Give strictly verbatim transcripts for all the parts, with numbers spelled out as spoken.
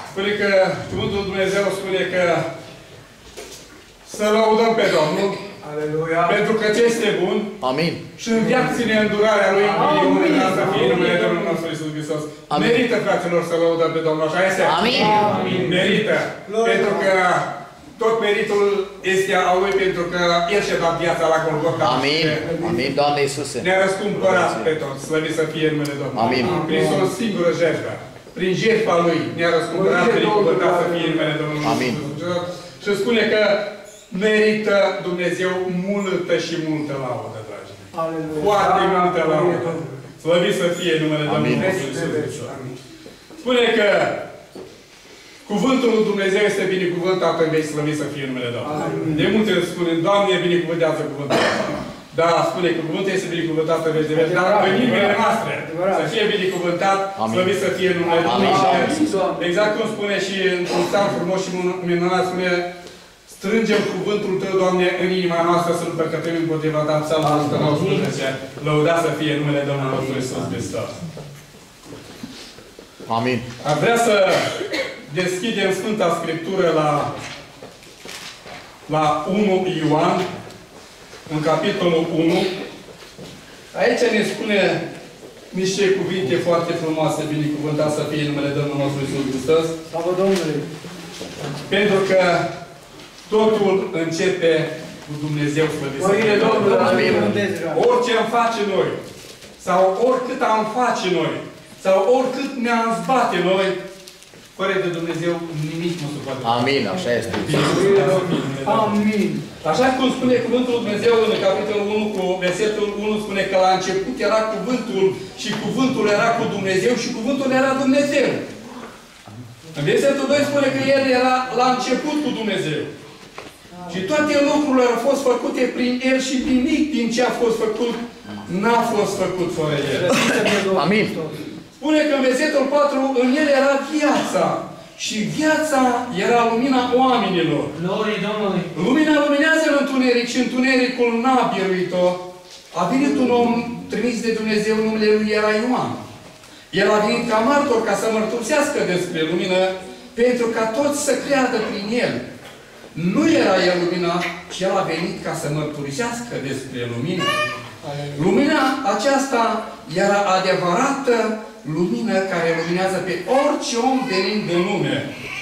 Spune că Cuvântul Dumnezeu spune că să lăudăm pe Domnul. Aleluia. Pentru că ce este bun. Amin. Și înviață-ne îndurarea Lui. Binecuvântat să fie numele Domnului nostru Iisus Hristos. Merită, fraților, să lăudăm pe Domnul. Așa este? Amin. Amin. Merită. Pentru că tot meritul este al Lui, pentru că El și-a dat viața la Golgota. Amin. Amin, Doamne Iisuse. Ne-a răscumpărat pe toți. Slăvit să fie numele Domnului. Amin. Prin o singură jertfă. Prin jertfa Lui ne-a răscumpărat. Binecuvântat să fie numele Domnului. Amin. Și spune că merită Dumnezeu multă și multă laudă, dragii mei. Foarte multă laudă. Slăvit să fie numele Domnului Iisus Hristos. Spune că Cuvântul lui Dumnezeu este binecuvântat în veci, slăvit să fie numele Domnului. De multe ori spune, Doamne, binecuvântează cuvântul. Da, spune că cuvântul este binecuvântat în veci de veci, dar în inimile noastre să fie binecuvântat, slăvit să fie numele Domnului. Exact cum spune și într-un psalm frumos și minunat, spune, strângem cuvântul Tău, Doamne, în inima noastră să nu păcătuim împotriva Ta, psalmul o sută nouăsprezece. Lăudat să fie numele Domnului nostru Iisus Hristos. Amin. Ar vrea să deschidem Sfânta Scriptură la, la unu Ioan, în capitolul unu. Aici ne spune niște cuvinte foarte frumoase, binecuvântat să fie numele Domnului nostru Iisus Hristos. Slavă Domnului! Pentru că totul începe cu Dumnezeu slăvit să fie Domnului. Orice am face noi, sau oricât am face noi, sau oricât ne-am zbate noi, fără de Dumnezeu nimic nu se poate. Amin, așa este. Amin. Așa cum spune Cuvântul lui Dumnezeu în capitolul unu cu versetul unu, spune că la început era Cuvântul și Cuvântul era cu Dumnezeu și Cuvântul era Dumnezeu. În versetul doi spune că El era la început cu Dumnezeu. Și toate lucrurile au fost făcute prin El și nimic din ce a fost făcut n-a fost făcut fără El. Amin. Spune că în versetul patru, în El era viața. Și viața era lumina oamenilor. Lumina luminează în întuneric și întunericul n-a biruit-o. A venit un om trimis de Dumnezeu, numele Lui era Ioan. El a venit ca martor ca să mărturisească despre lumină, pentru ca toți să creadă prin El. Nu era El lumina, ci El a venit ca să mărturisească despre lumină. Lumina aceasta era adevărată lumină care luminează pe orice om venind în lume.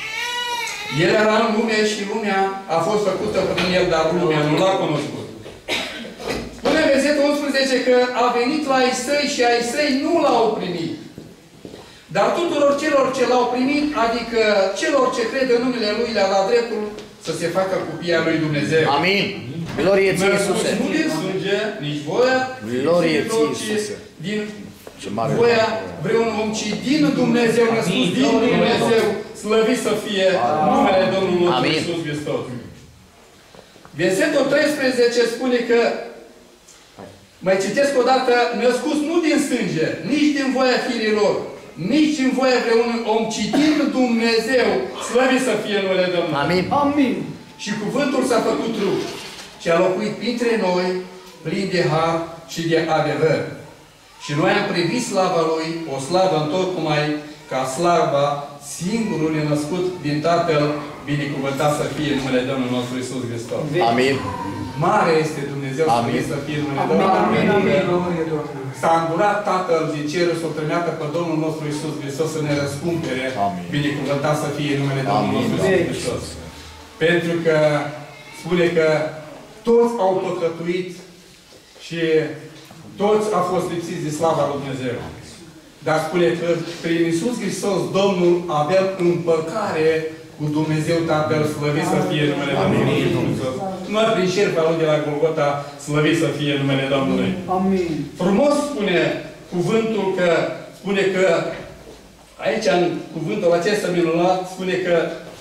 El era în lume și lumea a fost făcută prin El, dar lumea nu l-a cunoscut. Spune versetul unsprezece că a venit la ai Săi și ai Săi nu l-au primit. Dar tuturor celor ce l-au primit, adică celor ce cred în numele Lui, le-a dat dreptul să se facă copia Lui Dumnezeu. Amin. Glorie ție, Iisuse. Nu din sânge, nici voia, Glorie ție, Iisuse. din voia vreun om, ci din Dumnezeu, născut din Dumnezeu, slăvit să fie numele Domnului nostru Iisus Hristos. Versetul treisprezece spune că, mai citesc o dată, născuți nu din sânge, nici din voia firilor, nici din voia vreun om, ci din Dumnezeu, slăvit să fie numele Domnului. Amin. Amin. Și cuvântul s-a făcut trup și a locuit printre noi, plin de har și de adevăr. Și noi am privit slava Lui, o slavă întocmai ca slava singurului născut din Tatăl, binecuvântat să fie numele Domnului nostru Iisus Hristos. Amin. Mare este Dumnezeu, slăvit să fie numele Domnului. S-a îndurat Tatăl din cerul să-L trimeată pe Domnul nostru Iisus Hristos să ne răscumpere. Binecuvântat să fie numele Domnului nostru Iisus Hristos. Pentru că spune că toți au păcătuit și toți au fost lipsiți de slava lui Dumnezeu. Dar spune că prin Iisus Hristos, Domnul avea împăcare cu Dumnezeu Tatăl, slăvit să fie numele Domnului Hristos. Nu prin șerpa Lui de la Golgota, slăvit să fie numele Domnului. Amin. Frumos spune cuvântul că, spune că, aici în cuvântul acesta minunat, spune că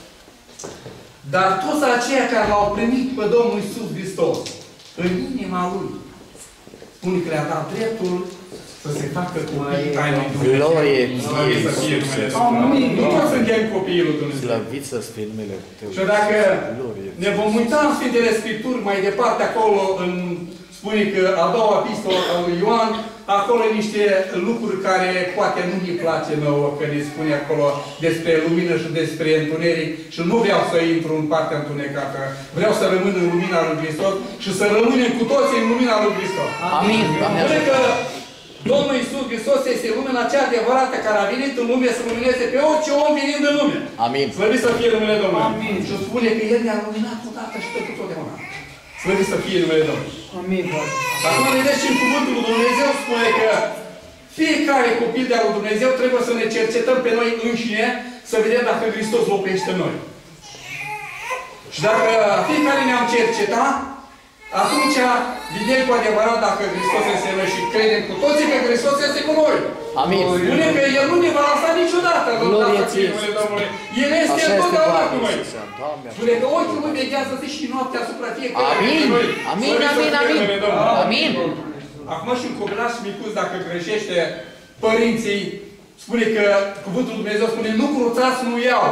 dar toți aceia care L-au primit pe Domnul Iisus Hristos în inima Lui, spune că le-a dat dreptul să se facă copii ai lui Dumnezeu. Glorie ție, Amin. Nu toți suntem copiii lui Dumnezeu. Slăvit să-ți fie numele Tău. Și dacă ne vom uita în Sfintele Scripturi mai departe acolo, în, spune că a doua epistolă a lui Ioan, acolo niște lucruri care poate nu mi place nouă, că ne spune acolo despre lumină și despre întuneric și nu vreau să intru în partea întunecată. Vreau să rămân în lumina lui Hristos și să rămânem cu toții în lumina lui Hristos. Amin. Spune că Domnul Iisus Hristos este lumina cea adevărată care a venit în lume să lumineze pe orice om venind în lume. Amin. Slăvit să fie numele Domnului. Amin. Și spune că El ne-a luminat odată și pentru totdeauna. Slăvit să fie numele Domnului. Amin, Doamne. Acum vedeți și în cuvântul lui Dumnezeu spune că fiecare copil de-al lui Dumnezeu trebuie să ne cercetăm pe noi înșine să vedem dacă Hristos locuiește în noi. Și dacă fiecare ne-am cercetat, atunci vedem cu adevărat dacă Hristos este în noi și credem cu toții că Hristos este cu noi. Amin. Spune că El nu ne va lăsa niciodată. Glorie ție. El este Așa este, întotdeauna cu Doamne noi. Iisuse, Doamne. Spune că ochii Lui veghează zi și noaptea asupra fiecare. Amin. Amin, amin, amin. Amin. Acum și un copilaș micuț, dacă greșește, părinții, spune că cuvântul Lui Dumnezeu spune nu cruțați nuiaua.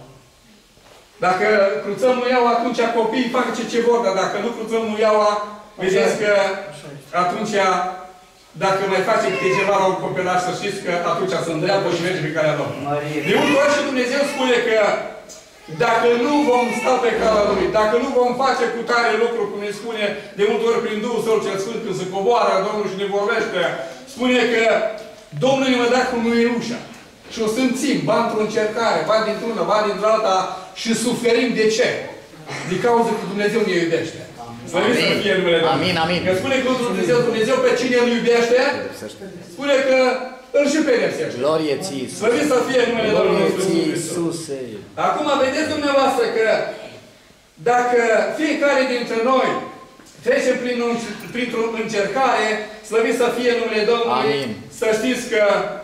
Dacă cruțăm nuiaua, atunci copiii fac ce ce vor, dar dacă nu cruțăm nuiaua, vedeți că atunci, dacă mai face câte ceva la un copilaș, să știți că atunci se îndreaptă și merge pe calea Domnului. De multe ori și Dumnezeu spune că dacă nu vom sta pe calea Lui, dacă nu vom face cu tare lucru, cum ne spune de multe ori prin Duhul Său cel Sfânt, când se coboară Domnul și ne vorbește, spune că Domnul ne va da cu nu ușa. Și o simțim, ba într-o încercare, ba dintr-una, ba dintr-alta și suferim. De ce? Din cauza că Dumnezeu ne iubește. Amin. Amin, amin. Că spune că Dumnezeu, Dumnezeu pe cine îl iubește, spune că îl și pedepsește. Glorie ție, Iisuse. Slăvit să fie numele Domnului Glorie ție, Iisus Hristos. Iisuse. Acum vedeți dumneavoastră că dacă fiecare dintre noi trecem prin printr-o încercare, slăvit să fie numele Domnului, Amin. să știți că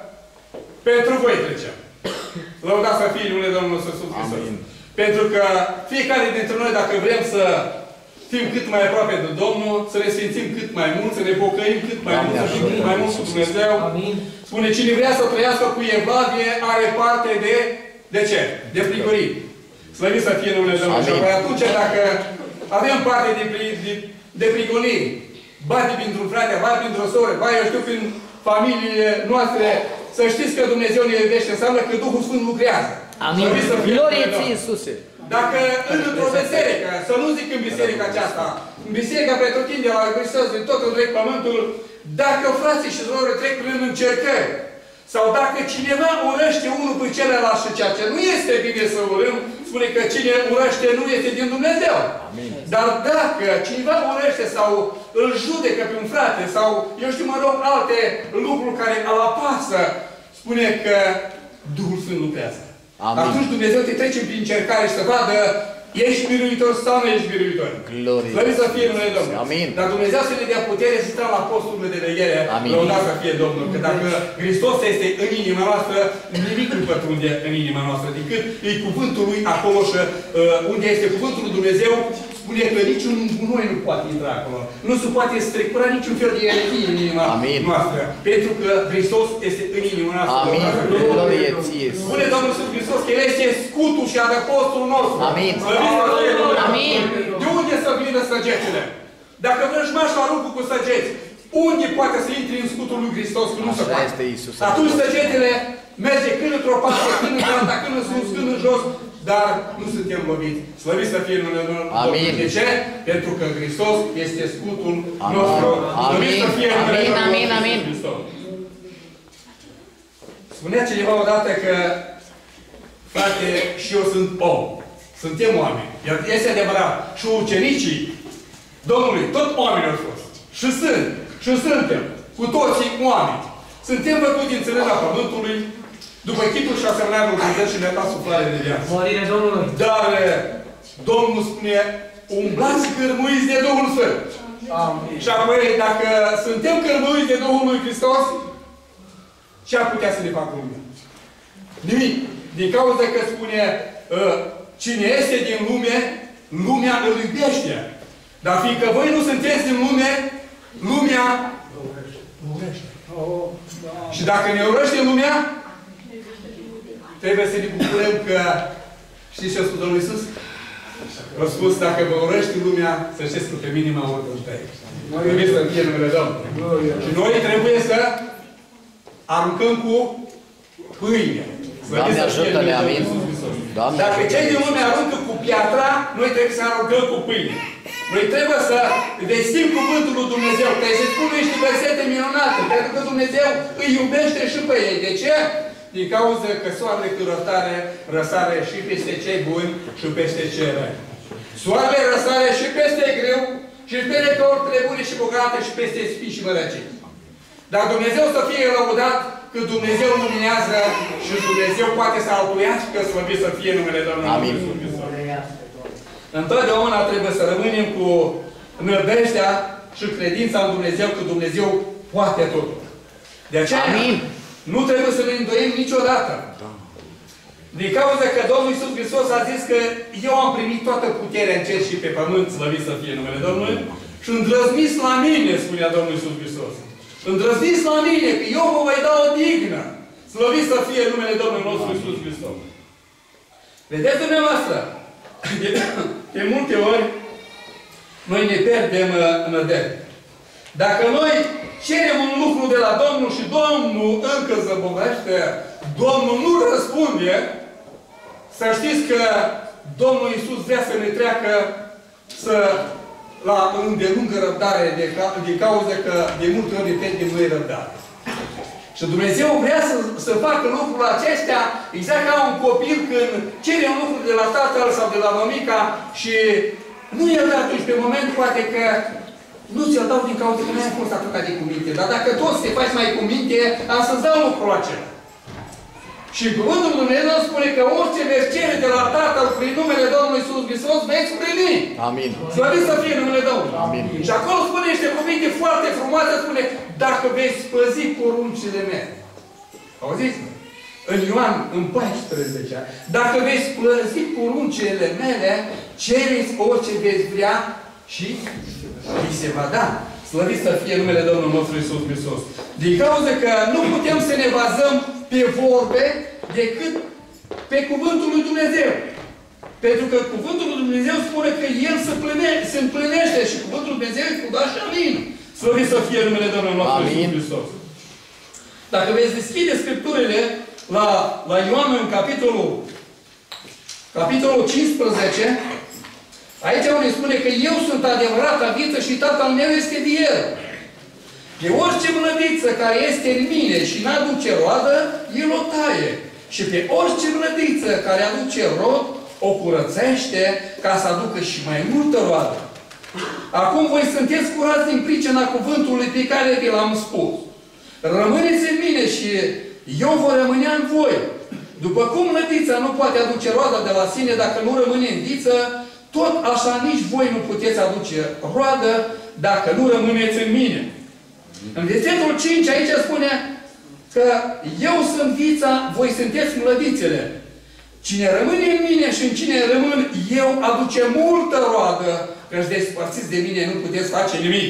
pentru voi trecem. Lăudați să fie numele Domnului Iisus Hristos. Pentru că fiecare dintre noi, dacă vrem să fim cât mai aproape de Domnul, să ne sfințim cât mai mult, să ne pocăim cât mai mult, să fim cât mai mult cu Dumnezeu. Spune, cine vrea să trăiască cu evlavie, are parte de, de ce? De prigorii. Slăvit să fie numele Domnului. Și atunci, dacă avem parte de, de, de prigonii, bate printr-un frate, bate printr-o soră, ba, eu știu, prin familiile noastre, să știți că Dumnezeu ne iubește, înseamnă că Duhul Sfânt lucrează. Amin. Glorie ție, Iisuse. Dacă într-o biserică, să nu zic în biserica aceasta, în biserica pretutindea la Hristos, din tot întreg pământul, dacă frații și surori trec prin încercări, sau dacă cineva urăște unul pe celălalt și ceea ce nu este bine să urâm, spune că cine urăște nu este din Dumnezeu. Amin. Dar dacă cineva urăște sau îl judecă pe un frate, sau, eu știu, mă rog, alte lucruri care îl apasă, spune că Duhul Sfânt lucrează. Amin. Atunci Dumnezeu te trece prin încercare și să vadă ești biruitor sau nu ești biruitor. Glorie. Slăvit să fie numele Domnului. Amin. Dar Dumnezeu să ne dea putere să stăm la posturile de veghere. Amin. Lăudat să fie Domnul. Că dacă Hristos este în inima noastră, nimic nu pătrunde în inima noastră. Decât e cuvântul Lui acolo și uh, unde este cuvântul lui Dumnezeu, spune că niciun gunoi nu poate intra acolo. Nu se poate strecura niciun fel de eretie în inima Amin. noastră. Pentru că Hristos este în inima noastră. Amin. Glorie ție. Spune Domnul Iisus Hristos că El este scutul și adăpostul nostru. Amin. Amin. De unde să vină săgețile? Dacă vrăjmașul aruncă cu săgeți, unde poate să intri în scutul lui Hristos? Nu se poate. Este Iisus. Atunci săgetele merge când într-o parte, când într-alta, când în sus, când în jos, dar nu suntem loviți. Slăviți să fie numele Domnului. De ce? Pentru că Hristos este scutul nostru. Slăviți să fie numele Domnului Hristos. Spunea cineva odată că, frate, și eu sunt om. Suntem oameni. Iar este adevărat. Și ucenicii Domnului, tot oameni au fost. Și sunt. Și suntem. Cu toții oameni. Suntem făcuți din țărâna pământului, după chipul și asemănarea lui Dumnezeu și ne-a dat suflare de viață. Mărire Domnului. Dar Domnul spune, umblați cărmuiți de Duhul Sfânt. Amin. Și apoi, dacă suntem cărmuiți de Duhul lui Hristos, ce ar putea să ne facă lumea? Nimic. Din cauza că spune, cine este din lume, lumea îl iubește. Dar fiindcă voi nu sunteți din lume, lumea urăște. Și dacă ne urăște lumea, trebuie să ne bucurăm că, știți ce a spus Domnul Iisus? Au spus, dacă vă urăște lumea, să știți că pe mine mă urcă în tăi. Trebuie să fie numele Domnului. Și noi trebuie să aruncăm cu pâine. Doamne, ajută-ne, amin. Doamne, dacă cei din lume aruncă cu piatra, noi trebuie să aruncăm cu pâine. Noi trebuie să vestim cuvântul lui Dumnezeu. Trebuie să spun niște versete minunate, pentru că Dumnezeu îi iubește și pe ei. De ce? Din cauza că soarele cu rătare răsare și peste cei buni și peste cei răi. Soarele răsare și peste greu și peste recoltele bune și bogate și peste spii și mărăcii. Dar Dumnezeu să fie lăudat că Dumnezeu luminează și Dumnezeu poate să altuiască, slăvit să fie numele Domnului. Amin. Întotdeauna trebuie să rămânem cu nădejdea și credința în Dumnezeu că Dumnezeu poate totul. De aceea, Amin. nu trebuie să ne îndoim niciodată. Din cauza că Domnul Iisus Hristos a zis că eu am primit toată puterea în cer și pe pământ, slăvit să fie numele Domnului, și îndrăzniți la mine, spunea Domnul Iisus Hristos. Îndrăzniți la mine, că eu vă voi da o dignă. Slăvit să fie numele Domnului nostru Iisus Hristos. Vedeți dumneavoastră, de, de multe ori, noi ne pierdem nădejde. Dacă noi cerem un lucru de la Domnul și Domnul încă zăbovește, Domnul nu răspunde, să știți că Domnul Iisus vrea să ne treacă să, la îndelungă răbdare de, de cauza că de multe ori depinde de noi răbdare. Și Dumnezeu vrea să, să facă lucrurile acestea exact ca un copil când cere un lucru de la tatăl sau de la mămica și nu i-l dă atunci pe moment, poate că nu ți-l dau din cauza că nu ai fost atât de cuminte. Dar dacă toți te faci mai cuminte, am să-ți dau lucrul acela. Și cuvântul lui Dumnezeu spune că orice veți cere de la Tatăl prin numele Domnului Iisus Hristos, veți primi. Amin. Slăvit să fie numele Domnului. Amin. Și acolo spune niște cuvinte foarte frumoase, spune, dacă veți păzi poruncile mele. Auziți? În Ioan, în paisprezece, dacă veți păzi poruncile mele, cereți orice veți vrea și vi se va da. Slăvit să fie numele Domnului nostru Iisus Hristos. Din cauza că nu putem să ne bazăm pe vorbe decât pe cuvântul lui Dumnezeu. Pentru că cuvântul lui Dumnezeu spune că El se, plâne, se împlinește și cuvântul lui Dumnezeu îi da și amin. Slăvit să fie numele Domnului nostru Iisus Hristos. Dacă veți deschide Scripturile la, la Ioan în capitolul, capitolul cincisprezece, aici unde spune că eu sunt adevărata viță și Tatăl meu este viel. De orice mlădiță care este în mine și n-aduce roadă, El o taie. Și pe orice mlădiță care aduce rod, o curățește ca să aducă și mai multă roadă. Acum voi sunteți curați din pricina cuvântului pe care vi l-am spus. Rămâneți în mine și eu voi rămânea în voi. După cum mlădița nu poate aduce roada de la sine dacă nu rămâne în viță, tot așa nici voi nu puteți aduce roadă dacă nu rămâneți în mine. În versetul cinci aici spune că eu sunt vița, voi sunteți mlădițele. Cine rămâne în mine și în cine rămân, eu aduce multă roadă, că-și despărțiți de mine, nu puteți face nimic.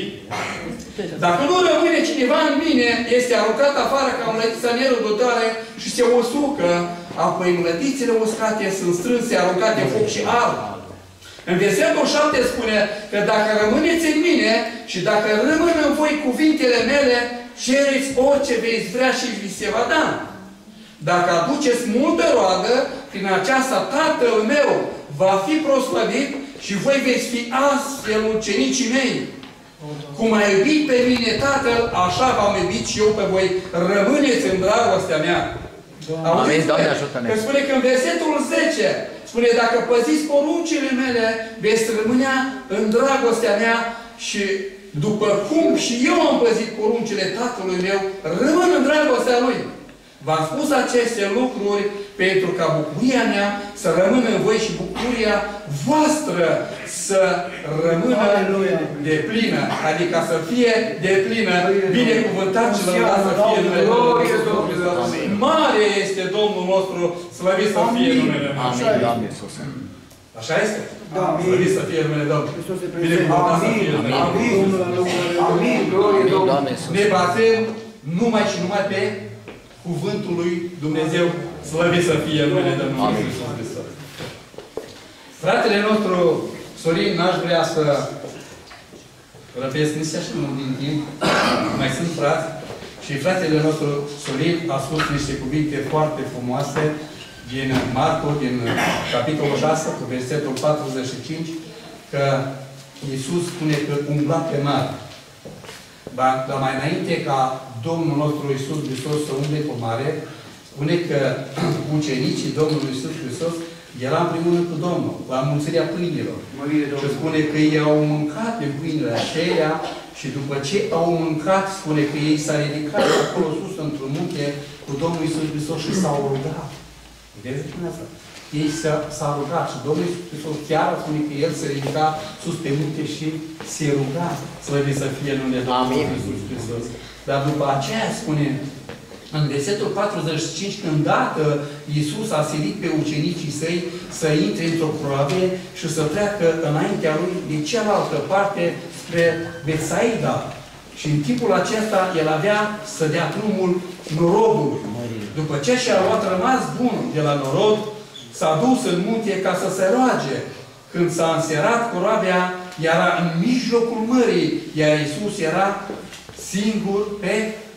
Dacă nu rămâne cineva în mine, este aruncat afară ca mlădița nerăbdătoare și se usucă, apoi mlădițele uscate sunt strânse, aruncate în foc și ard. În versetul șapte spune că dacă rămâneți în mine și dacă rămân în voi cuvintele mele, cereți orice veți vrea și vi se va da. Dacă aduceți multă roadă, prin aceasta Tatăl meu va fi proslăvit și voi veți fi astfel ucenicii mei. Cum a iubit pe mine Tatăl, așa v-am iubit și eu pe voi. Rămâneți în dragostea mea. Amin, Doamne, ajută-ne. Că spune că în versetul zece, spune, dacă păziți poruncile mele, veți rămânea în dragostea mea și după cum și eu am păzit poruncile Tatălui meu, rămân în dragostea Lui. V-am spus aceste lucruri pentru ca bucuria mea să rămână în voi și bucuria voastră să rămână de plină. Adică să fie de plină. Binecuvântat și lăudat să fie numele Domnului. Mare este Domnul nostru, slăvit să fie numele nostru. Amin, Doamne Iisuse. Așa este? Slăvit să fie numele Domnului. Binecuvântat să fie numele Domnului. Amin. Glorie Domnului. Ne bazăm numai și numai pe cuvântul lui Dumnezeu, slăvit să fie numele Domnului Iisus Hristos. Fratele nostru, Sorin, n-aș vrea să răpesc nici așa mult din timp. Mai sunt frați. Și fratele nostru, Sorin, a spus niște cuvinte foarte frumoase din Marco, din capitolul șase, cu versetul patruzeci și cinci, că Iisus spune că umbla pe mare. Dar mai înainte ca Domnul nostru Iisus Hristos să umble pe mare, spune că ucenicii Domnului Iisus Hristos era împreună cu Domnul, la mulțirea pâinilor. Și spune că ei au mâncat din pâinile aceea și după ce au mâncat, spune că ei s-au ridicat acolo sus într-un munte cu Domnul Iisus Hristos și s-au rugat. Vedeți asta? Ei s-au rugat și Domnul Iisus Hristos chiar spune că El se ridica sus pe munte și se ruga. Slăvit să fie numele Domnului Iisus Hristos. Dar după aceea spune, în versetul patruzeci și cinci, îndată Iisus a silit pe ucenicii săi să intre într-o corabie și să treacă înaintea lui de cealaltă parte spre Betsaida. Și în timpul acesta el avea să dea drumul norodului. După ce și-a luat rămas bun de la norod, s-a dus în munte ca să se roage. Când s-a înserat corabia, era în mijlocul mării, iar Iisus era singur pe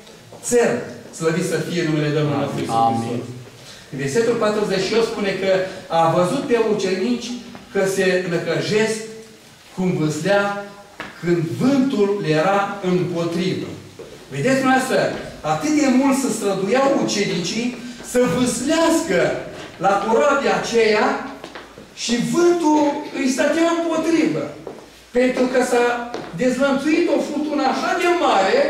țăr. Slăvit să fie numele Domnului nostru Iisus Hristos. Versetul patruzeci și opt spune că a văzut pe ucenici că se năcăjesc cum vâslea când vântul le era împotrivă. Vedeți dumneavoastră, atât de mult se străduiau ucenicii să vâslească la corabia aceea și vântul îi stătea împotrivă. Pentru că s-a dezlănțuit o furtună așa de mare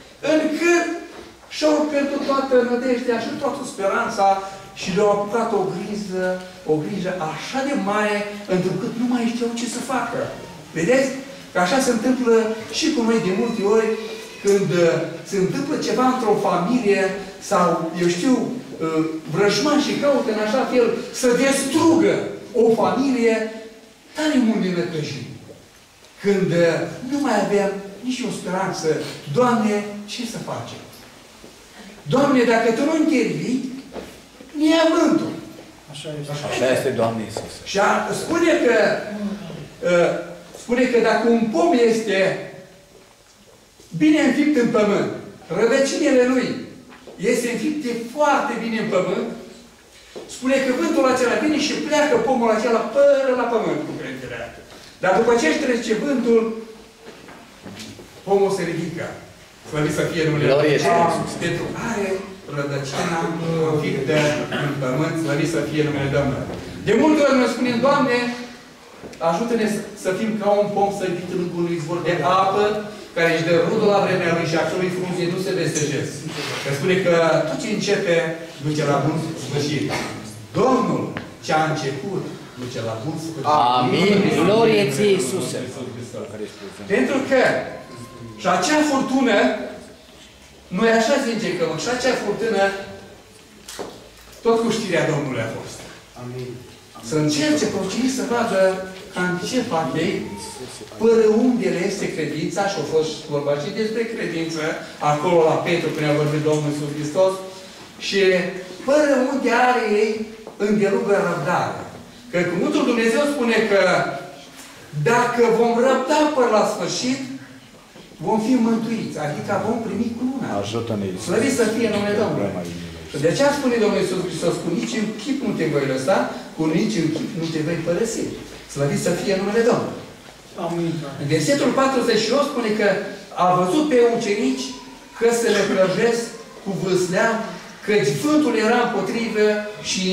încât și-au pierdut toată nădejdea și toată speranța și le-au apucat o grijă, o grijă așa de mare, întrucât nu mai știau ce să facă. Vedeți? Că așa se întâmplă și cu noi de multe ori, când uh, se întâmplă ceva într-o familie sau, eu știu, uh, vrăjmașii caută în așa fel să distrugă o familie, tare mult ne năcăjim. Când uh, nu mai avem nici o speranță, Doamne, ce să facem? Doamne, dacă Tu nu intervii, ne ia vântul. Așa este. Așa este, Doamne Iisus. Și a, spune că uh, spune că dacă un pom este bine înfipt în pământ, rădăcinile lui este înfipte foarte bine în pământ, spune că vântul acela vine și pleacă pomul acela până la pământ cu crengile astea. Dar după ce își trece vântul, pomul se ridică. Slăvit să fie numele Lui. Pentru are rădăcina înfiptă în pământ, slăvit să fie numele Domnului. De multe ori noi spunem, Doamne, ajută-ne să fim ca un pom sădit în lângul unui izvor de apă, care își dă rodul la vremea lui și acelui frunze nu se vestejesc. Că spune că tot ce începe duce la bun sfârșit. Domnul ce a început duce la bun sfârșit. Amin. Glorie ție, Iisuse. Pentru că și acea furtună, noi așa zicem că și acea furtună, tot cu știrea Domnului a fost. Amin. Să încerce procinii să vadă cam ce fac ei, până unde le este credința, și a fost vorba și despre credință, acolo la Petru, când a vorbit Domnul Iisus Hristos, și până unde are ei îndelugă răbdare. Că cuvântul Dumnezeu spune că dacă vom răbda până la sfârșit, vom fi mântuiți, adică vom primi cununa. Ajută-ne, Iisus. Slăvit să fie numele Domnului. Și de aceea spune Domnul Iisus Hristos, cu nici în chip nu te voi lăsa, cu nici în chip nu te voi părăsi. Slăvit să fie numele Domnului. Amin. În versetul patruzeci și opt spune că a văzut pe ucenici că se răcrăjesc cu vâslea, căci vântul era împotrivă și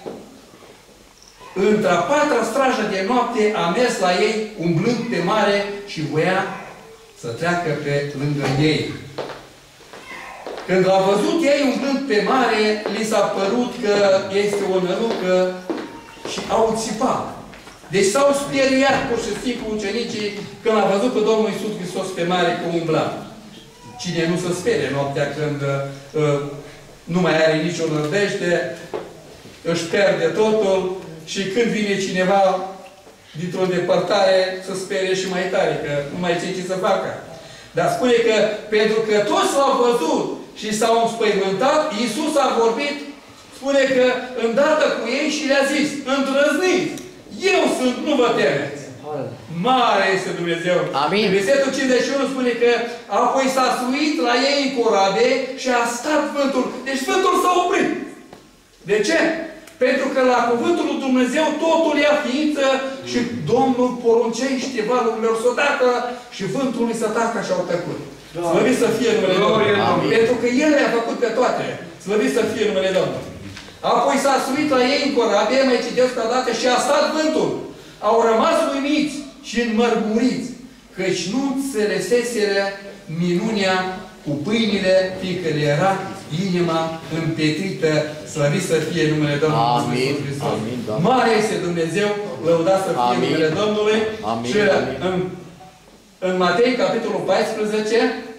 într-a patra strajă de noapte a mers la ei, umblând pe mare și voia să treacă pe lângă ei. Când l-a văzut ei umblând pe mare, li s-a părut că este o nălucă și au țipat. Deci s-au speriat pur și simplu ucenicii când a văzut pe Domnul Iisus Hristos pe mare că umbla. Cine nu se sperie noaptea când uh, nu mai are nicio nădejde, își pierde totul și când vine cineva dintr-o îndepărtare să sperie și mai tare, că nu mai știe ce să facă. Dar spune că pentru că toți l-au văzut și s-au înspăimântat, Iisus a vorbit, spune că îndată cu ei și le-a zis, îndrăzniți, Eu sunt, nu vă temeți. Mare este Dumnezeu. Amin. Versetul cincizeci și unu spune că apoi s-a suit la ei în corabie și a stat vântul. Deci vântul s-a oprit. De ce? Pentru că la cuvântul lui Dumnezeu totul ia ființă și Domnul poruncește valurilor să o tacă și vântul lui să tacă și au tăcut. Slăvit să fie numele Domnului. Pentru că El le-a făcut pe toate. Slăvit să fie numele Domnului. Apoi s-a suit la ei în corabie, mai citesc pe dată, și a stat vântul. Au rămas uimiți și înmărmuriți, căci nu înțeleseseră minunea cu pâinile, fiindcă le era inima împetrită. Slăvit să fie numele Domnului Iisus Hristos. Amin, mare este Dumnezeu, lăudat să fie amin. numele Domnului. Amin, și amin. În, în Matei, capitolul paisprezece,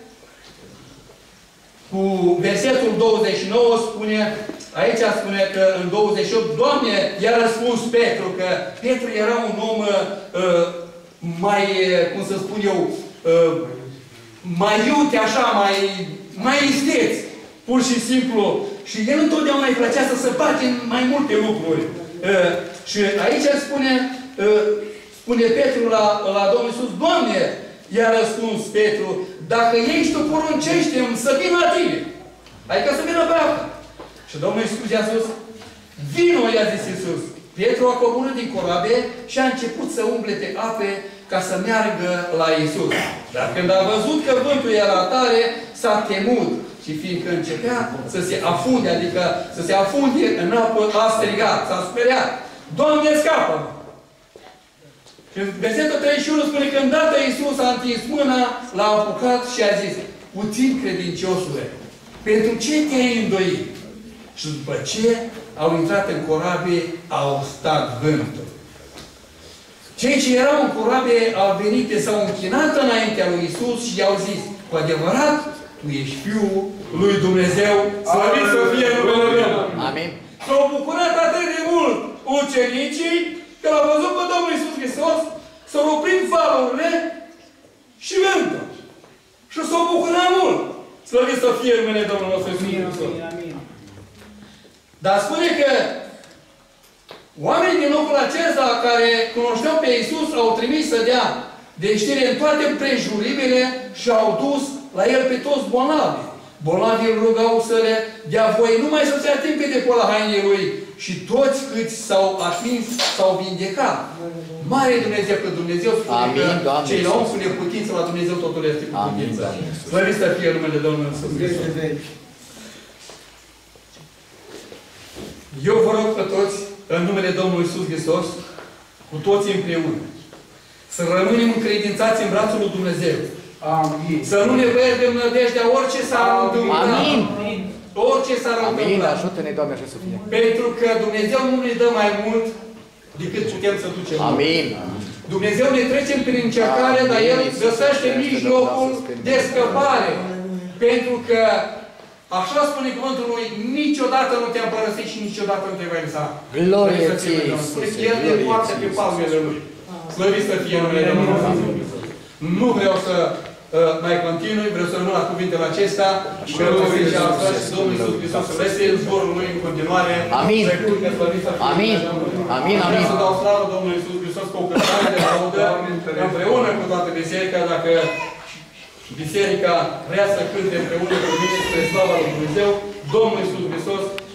cu versetul douăzeci și nouă spune, aici spune că în douăzeci și opt, Doamne, i-a răspuns Petru, că Petru era un om uh, mai, cum să spun eu, uh, mai iute, așa, mai, mai isteț, pur și simplu. Și el întotdeauna îi plăcea să se bate în mai multe lucruri. Uh, și aici spune, uh, spune Petru la, la Domnul Iisus, Doamne, i-a răspuns Petru, dacă ești tu, poruncește-mi să vin la tine. Adică să vină pe apă. Și Domnul Iisus i-a spus, vino, i-a zis Iisus. Petru a coborât din corabie și a început să umble pe ape ca să meargă la Iisus. Dar când a văzut că vântul era tare, s-a temut. Și fiindcă începea să se afunde, adică să se afunde în apă, a strigat, s-a speriat. Doamne, scapă-mă! Și în versetul treizeci și unu spune că îndată Iisus a întins mâna, l-a apucat și a zis, puțin credinciosule, pentru ce te-ai îndoit? Și după ce au intrat în corabie, au stat vântul. Cei ce erau în corabie au venit, s-au închinat înaintea lui Iisus și i-au zis, cu adevărat, tu ești Fiul lui Dumnezeu, slăvit să fie numele Lui. Amin. S-au bucurat atât de mult ucenicii, că l-au văzut pe Domnul Iisus Hristos, s-au oprit valurile și vântul. Și s-au bucurat mult. Slăvit să fie numele Domnului nostru Iisus Hristos. Dar spune că oamenii din locul acesta care cunoșteau pe Iisus au trimis să dea de știre în toate împrejurimile și au dus la el pe toți bolnavi. Bolnavii îl rugau să le dea voie numai să se atingă de poala hainei lui și toți câți s-au atins s-au vindecat. Mare Dumnezeu, că Dumnezeu spune amin, că Doamne, cei la om cu neputință, la Dumnezeu totul este cu putință. Slăvit să fie numele Domnului Iisus Hristos. Eu vă rog pe toți, în numele Domnului Iisus Hristos, cu toți împreună, să rămânem încredințați în brațul lui Dumnezeu. Amin. Să nu ne pierdem nădejdea orice s-ar întâmpla. Amin. Orice s-ar întâmpla. Amin. Ajută-ne, Doamne, așa să fie. Pentru că Dumnezeu nu ne dă mai mult decât putem să ducem. Amin. Dumnezeu ne trecem prin încercare, dar El găsește mijlocul de scăpare. Pentru că, așa spune cuvântul Lui, niciodată nu te-am părăsit și niciodată nu te voi lăsa. Glorie ție, Spune că El ne poartă pe palmele Lui. Slăvit să fie numele Domnului. Nu vreau să uh, mai continui, vreau să rămân la cuvintele acestea. Vreau să zic și altfel și Domnul Iisus Hristos să vezi în zborul Lui în continuare. Amin. Amin. Amin, amin. Vreau să dau slavă Domnului Iisus Hristos cu o cântare de laudă împreună cu toată biserica, dacă biserica vrea să cânte împreună cu mine spre slava lui Dumnezeu, Domnul Iisus Hristos